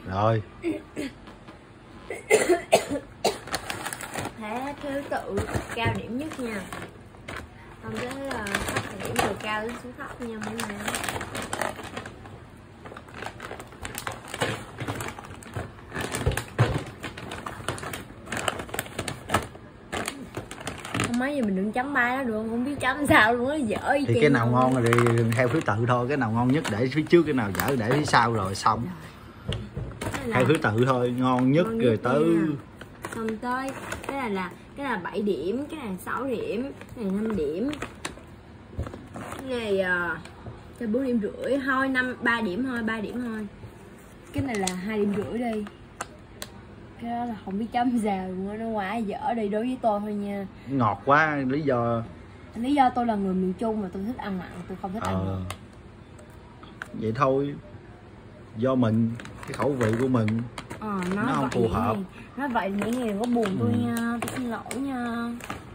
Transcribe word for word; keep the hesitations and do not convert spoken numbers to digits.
Rồi. Thế thứ tự cao điểm nhất nha. Không tới là thấp điểm từ cao đến xuống thấp nha mấy bạn. Không mấy giờ mình đừng chấm ba đó được không? Không biết chấm sao luôn á, dở. Thì cái nào ngon thì theo thứ tự thôi, cái nào ngon nhất để phía trước, cái nào dở để phía sau rồi xong. Theo thứ tự thôi, ngon nhất ngon rồi tới nha. Xong tới cái này là cái là bảy điểm, cái này sáu điểm, cái này năm điểm, cái này uh, bốn điểm rưỡi thôi, năm ba điểm thôi, ba điểm thôi. Cái này là hai điểm rưỡi đi. Cái đó là không biết chấm sao luôn á, nó quá dở đi đối với tôi thôi nha. Ngọt quá, lý do lý do tôi là người miền Trung mà tôi thích ăn mặn, tôi không thích ờ. ăn ngọt. Vậy thôi, do mình, cái khẩu vị của mình ờ, nó, nó không phù hợp. Nó vậy thì những người đừng có buồn tôi ừ. nha, tôi xin lỗi nha.